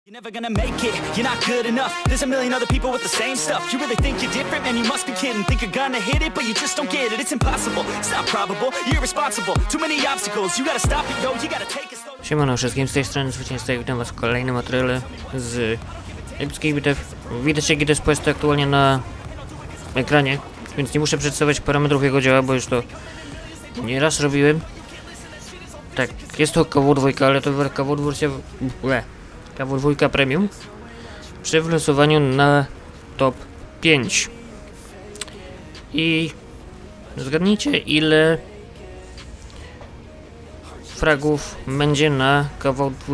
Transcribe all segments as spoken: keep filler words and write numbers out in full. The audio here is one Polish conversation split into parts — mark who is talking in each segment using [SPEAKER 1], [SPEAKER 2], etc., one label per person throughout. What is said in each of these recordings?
[SPEAKER 1] You're never gonna make it, you're not good enough. There's a million other people with the same stuff. You really think you're different? Man, you must be kidding. Think you're gonna hit it, but you just don't get it. It's impossible, it's not probable, you're irresponsible. Too many obstacles, you gotta stop it, yo, you gotta take it slow.
[SPEAKER 2] Siemano wszystkim, z tej strony Zwycięzca i witam was w kolejnym materiale z epickiej bitew. Widać, jaki to jest quest aktualnie na ekranie, więc nie muszę przedstawiać parametrów jego działa, bo już to nieraz robiłem. Tak, jest to K W dwa, ale to K W dwa wersja K W dwa Premium przy wylosowaniu na top pięć. I zgadnijcie, ile fragów będzie na K W dwa.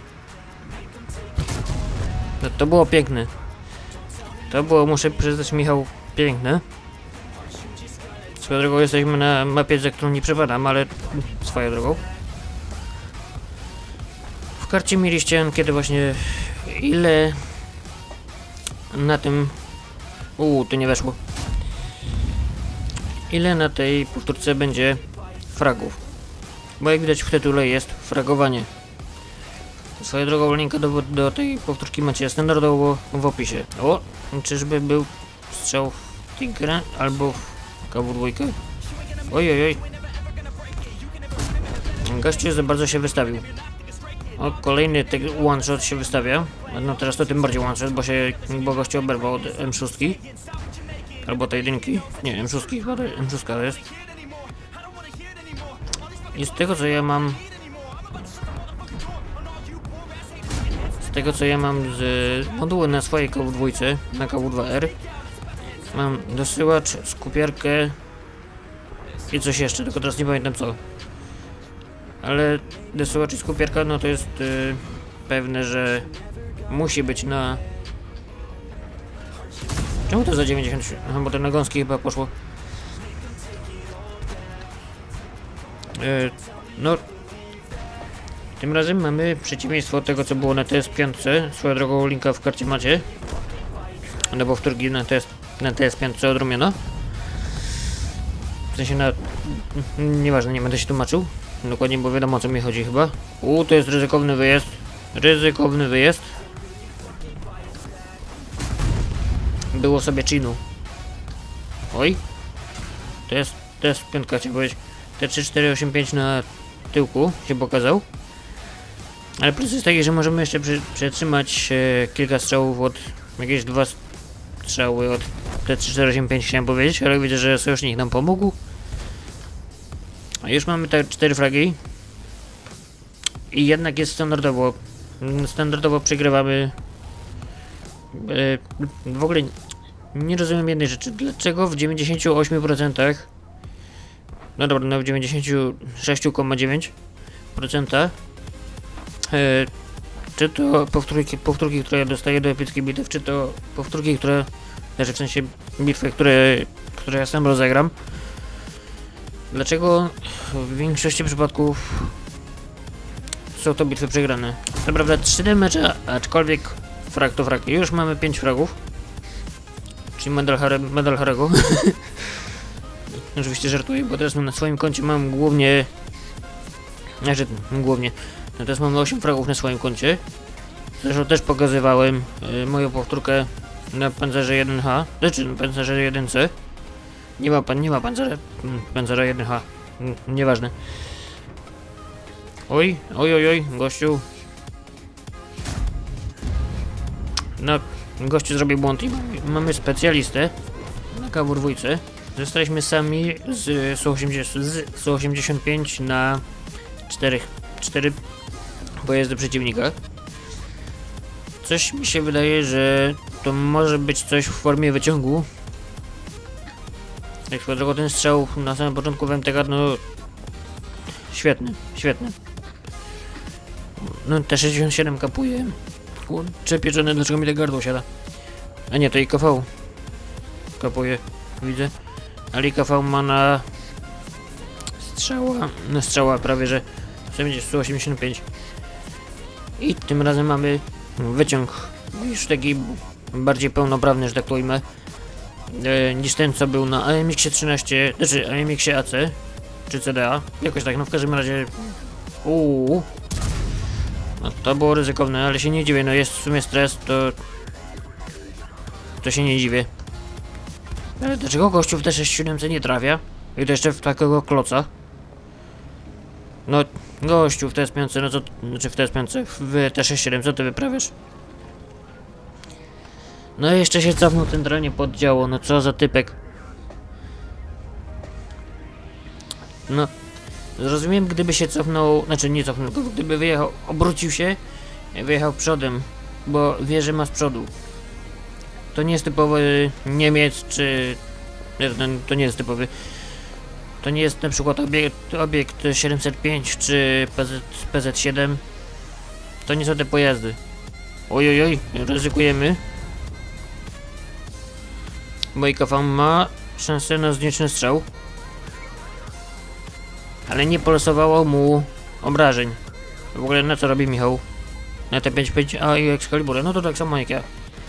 [SPEAKER 2] No to było piękne. To było, muszę przyznać, Michał, piękne. Swoją drogą jesteśmy na mapie, za którą nie przepadam, ale swoją drogą. W karcie mieliście ankietę właśnie, ile na tym... Uuu, to nie weszło. Ile na tej powtórce będzie fragów. Bo jak widać w tytule jest fragowanie. Swoją drogą linka do, do tej powtórki macie standardowo w opisie. O, czyżby był strzał w Tigra albo w K W dwa? Oj, oj, oj. Gościu za bardzo się wystawił. O, kolejny one shot się wystawia. No teraz to tym bardziej one shot, bo się bo gościu oberwał od M sześć. Albo tej jedynki. Nie, M sześć, chyba M sześć jest. I z tego co ja mam... Z tego co ja mam z moduły na swojej K W dwa, na K W dwa R, mam dosyłacz, skupiarkę i coś jeszcze, tylko teraz nie pamiętam co. Ale dosyłacz i skupiarka, no to jest yy, pewne, że musi być na... Czemu to za dziewięćdziesiąt? Aha, bo to na gąski chyba poszło. Yy, no... Tym razem mamy przeciwieństwo tego, co było na T S pięć. Swoją drogą linka w karcie macie. No bo wtórki na, na T S pięć odrobiono. W sensie na... Nieważne, nie będę się tłumaczył. Dokładnie, bo wiadomo, o co mi chodzi chyba. Uuu, to jest ryzykowny wyjazd. Ryzykowny wyjazd. Było sobie chinu. Oj. To jest, to jest piątka, chciałem powiedzieć. T trzy cztery osiem pięć na tyłku się pokazał. Ale plus jest taki, że możemy jeszcze przy, przetrzymać e, kilka strzałów od... Jakieś dwa strzały od T trzy cztery osiem pięć, chciałem powiedzieć, ale widzę, że sojusznik nam pomógł. A już mamy te cztery fragi. I jednak jest standardowo. Standardowo przegrywamy. E, w ogóle nie rozumiem jednej rzeczy. Dlaczego w dziewięćdziesięciu ośmiu procentach... No dobra, no w dziewięćdziesięciu sześciu przecinek dziewięć procent e, czy to powtórki, powtórki, które ja dostaję do epickiej bitew, czy to powtórki, które... Znaczy w sensie bitwy, które, które ja sam rozegram. Dlaczego w większości przypadków są to bitwy przegrane? Co prawda trzy mecze, aczkolwiek frag to frag. Już mamy pięć fragów. Czyli medal, Harry, medal Harego. Oczywiście żartuję, bo teraz na swoim koncie mam głównie... Znaczy, głównie... No teraz mamy osiem fragów na swoim koncie. Zresztą też pokazywałem y, moją powtórkę na pancerze jeden H. Znaczy, na pancerze jeden C. Nie ma pan, nie ma pancerza, pancerza jeden H. Mm, nieważne. Oj, oj, oj, oj, gościu. No, gościu zrobił błąd i mamy specjalistę na K W dwa. Zostaliśmy sami z sto osiemdziesiąt pięć na cztery, cztery pojazdy przeciwnika. Coś mi się wydaje, że to może być coś w formie wyciągu. Jak swoją drogą ten strzał na samym początku w M T K, no... Świetny, świetny. No T sześćdziesiąt siedem kapuje. Kurczę pieczone, dlaczego mi to gardło siada? A nie, to I K V kapuje, widzę. Ale I K V ma na... Strzała, na strzała prawie, że sto osiemdziesiąt pięć. I tym razem mamy wyciąg już taki bardziej pełnoprawny, że tak to ujmę, e, niż ten, co był na A M X trzynaście, znaczy A M X A C czy C D A, jakoś tak, no w każdym razie. Uuu. No to było ryzykowne, ale się nie dziwię, no jest w sumie stres, to... To się nie dziwię. Ale dlaczego gościu w T sześć siedem nie trafia? I to jeszcze w takiego kloca? No, gościu w T S pięć, no co... Znaczy w T S pięć, w T sześć siedem, co ty wyprawiasz? No i jeszcze się cofnął centralnie pod działo, no co za typek. No, zrozumiem, gdyby się cofnął, znaczy nie cofnął, tylko gdyby wyjechał, obrócił się i wyjechał przodem, bo wie, że ma z przodu. To nie jest typowy Niemiec, czy... To nie jest typowy. To nie jest na przykład obiekt, obiekt siedemset pięć, czy P Z siedem. To nie są te pojazdy. Ojojoj, ryzykujemy. Bo I K V ma szansę na znieczny strzał. Ale nie polosowało mu obrażeń. W ogóle na co robi Michał? Na T pięćdziesiąt pięć A i Excalibur. No to tak samo jak ja.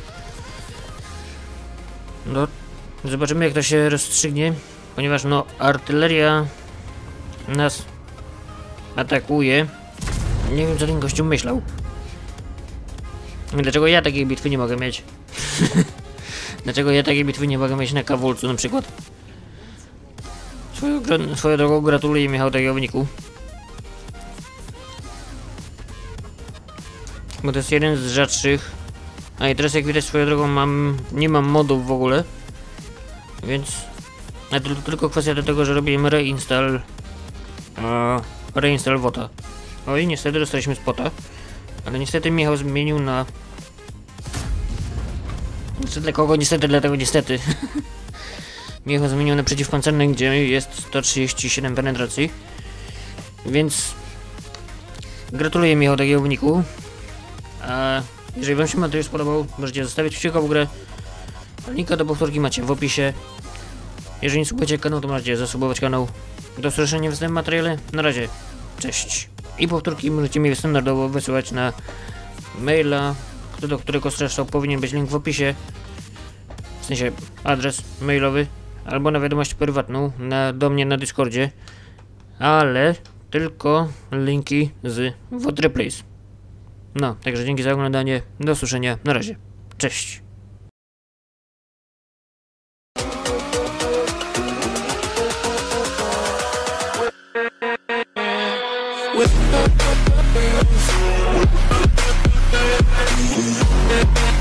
[SPEAKER 2] No, zobaczymy jak to się rozstrzygnie. Ponieważ no, artyleria nas atakuje. Nie wiem co ten gościu myślał. Dlaczego ja takiej bitwy nie mogę mieć? Dlaczego ja takiej bitwy nie mogę mieć na Kawulcu na przykład? Swoją, swoją drogą gratuluję Michał takiego wyniku. Bo to jest jeden z rzadszych. A i teraz jak widać swoją drogą mam... nie mam modów w ogóle. Więc... A to tylko kwestia do tego, że robiłem reinstall... Uh, reinstall wota. Oj, niestety dostaliśmy spota. Ale niestety Michał zmienił na... Niestety dla kogo? Niestety dlatego niestety. Michał zmienił na przeciwpancerny, gdzie jest sto trzydzieści siedem penetracji. Więc... Gratuluję Michał takiego wyniku. A jeżeli wam się materiał spodobał, możecie zostawić kciuka w górę. Linka do powtórki macie w opisie. Jeżeli nie subujecie kanału, to możecie zasubować kanał. Do usłyszenia w następnym materiale. Na razie. Cześć. I powtórki możecie mi standardowo wysyłać na maila, do którego zresztą powinien być link w opisie. W sensie adres mailowy. Albo na wiadomość prywatną na, do mnie na Discordzie. Ale tylko linki z WOT Replays. No, także dzięki za oglądanie. Do usłyszenia. Na razie. Cześć. With